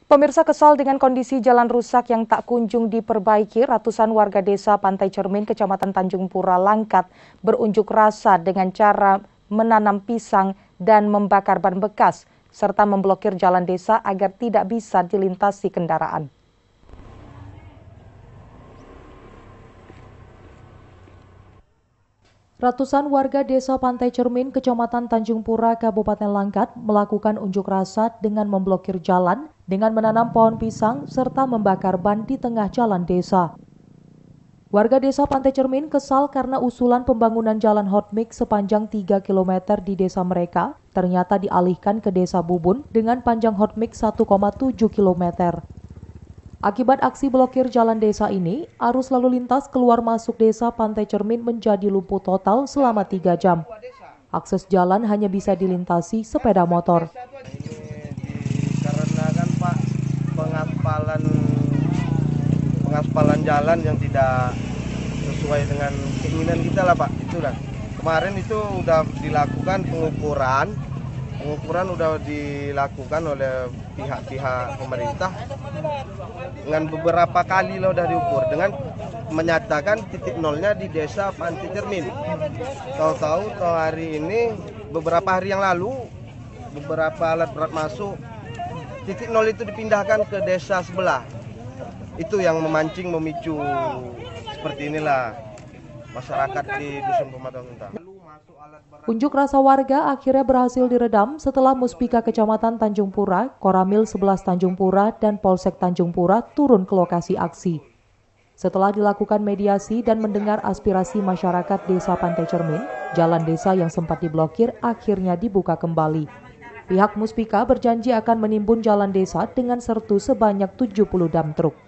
Pemirsa kesal dengan kondisi jalan rusak yang tak kunjung diperbaiki, ratusan warga desa Pantai Cermin, Kecamatan Tanjung Pura, Langkat berunjuk rasa dengan cara menanam pisang dan membakar ban bekas, serta memblokir jalan desa agar tidak bisa dilintasi kendaraan. Ratusan warga desa Pantai Cermin, Kecamatan Tanjung Pura, Kabupaten Langkat melakukan unjuk rasa dengan memblokir jalan dengan menanam pohon pisang serta membakar ban di tengah jalan desa. Warga desa Pantai Cermin kesal karena usulan pembangunan jalan hotmix sepanjang 3 km di desa mereka ternyata dialihkan ke desa Bubun dengan panjang hotmix 1,7 km. Akibat aksi blokir jalan desa ini, arus lalu lintas keluar masuk desa Pantai Cermin menjadi lumpuh total selama 3 jam. Akses jalan hanya bisa dilintasi sepeda motor. Ini dikarenakan Pak pengaspalan jalan yang tidak sesuai dengan keinginan kita lah Pak. Itulah. Kemarin itu udah dilakukan pengukuran udah dilakukan oleh pihak-pihak pemerintah dengan beberapa kali lo udah diukur dengan menyatakan titik nolnya di desa Pantai Cermin. Tahu-tahu hari ini beberapa hari yang lalu beberapa alat berat masuk, titik nol itu dipindahkan ke desa sebelah. Itu yang memicu seperti inilah masyarakat di Dusun Pematang Unta. Unjuk rasa warga akhirnya berhasil diredam setelah Muspika Kecamatan Tanjung Pura, Koramil 11 Tanjung Pura, dan Polsek Tanjung Pura turun ke lokasi aksi. Setelah dilakukan mediasi dan mendengar aspirasi masyarakat desa Pantai Cermin, jalan desa yang sempat diblokir akhirnya dibuka kembali. Pihak Muspika berjanji akan menimbun jalan desa dengan sertu sebanyak 70 dam truk.